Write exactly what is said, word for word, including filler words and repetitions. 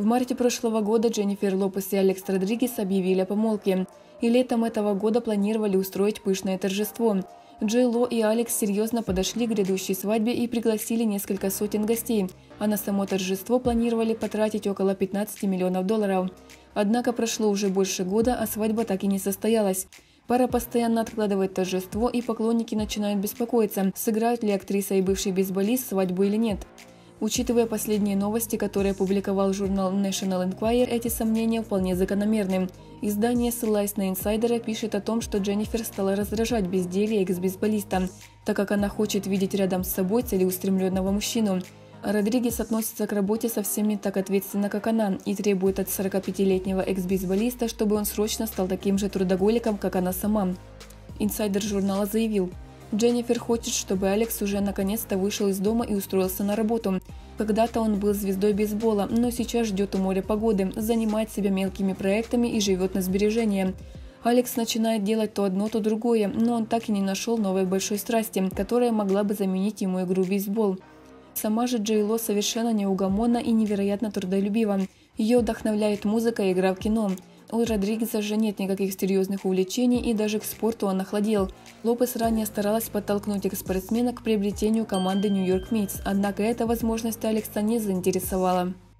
В марте прошлого года Дженнифер Лопес и Алекс Родригес объявили о помолвке, и летом этого года планировали устроить пышное торжество. Джей Ло и Алекс серьезно подошли к грядущей свадьбе и пригласили несколько сотен гостей, а на само торжество планировали потратить около пятнадцати миллионов долларов. Однако прошло уже больше года, а свадьба так и не состоялась. Пара постоянно откладывает торжество, и поклонники начинают беспокоиться, сыграют ли актриса и бывший бейсболист свадьбу или нет. Учитывая последние новости, которые опубликовал журнал National Enquirer, эти сомнения вполне закономерны. Издание, ссылаясь на инсайдера, пишет о том, что Дженнифер стала раздражать безделье экс-бейсболиста, так как она хочет видеть рядом с собой целеустремленного мужчину. Родригес относится к работе совсем не так ответственно, как она, и требует от сорокапятилетнего экс-бейсболиста, чтобы он срочно стал таким же трудоголиком, как она сама. Инсайдер журнала заявил: Дженнифер хочет, чтобы Алекс уже наконец-то вышел из дома и устроился на работу. Когда-то он был звездой бейсбола, но сейчас ждет у моря погоды, занимает себя мелкими проектами и живет на сбережения. Алекс начинает делать то одно, то другое, но он так и не нашел новой большой страсти, которая могла бы заменить ему игру в бейсбол. Сама же Джей Ло совершенно неугомонна и невероятно трудолюбива. Ее вдохновляет музыка и игра в кино. У Родригеса же нет никаких серьезных увлечений, и даже к спорту он охладел. Лопес ранее старалась подтолкнуть экс-спортсмена к приобретению команды Нью-Йорк Метс, однако эта возможность Алекса не заинтересовала.